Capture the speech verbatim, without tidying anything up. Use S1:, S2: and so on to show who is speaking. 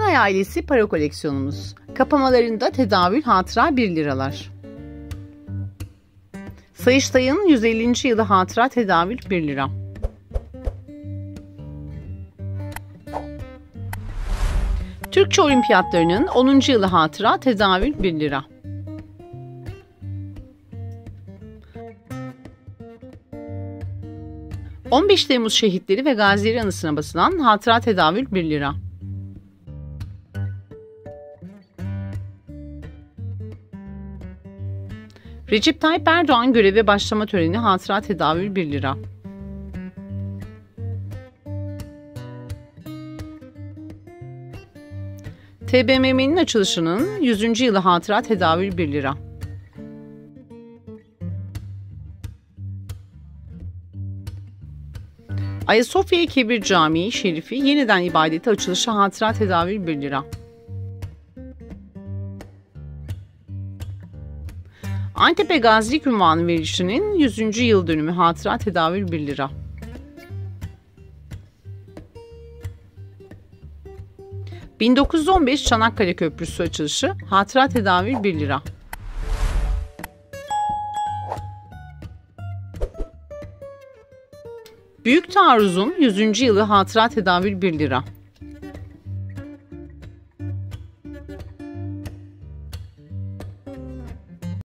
S1: Günay ailesi para koleksiyonumuz. Kapamalarında tedavül hatıra bir liralar. Sayıştay'ın yüz ellinci yılı hatıra tedavül bir lira. Türkçe Olimpiyatlarının onuncu yılı hatıra tedavül bir lira. on beş Temmuz şehitleri ve gazileri anısına basılan hatıra tedavül bir lira. Recep Tayyip Erdoğan göreve başlama töreni hatıra tedavül bir lira. T B M M'nin açılışının yüzüncü yılı hatıra tedavül bir lira. Ayasofya Kebir Camii Şerifi yeniden ibadete açılışı hatıra tedavül bir lira. Antep'e gazilik unvanı verilişinin yüzüncü yıl dönümü hatıra tedavül bir lira. bin dokuz yüz on beş Çanakkale Köprüsü açılışı hatıra tedavül bir lira. Büyük Taarruz'un yüzüncü yılı hatıra tedavül bir lira.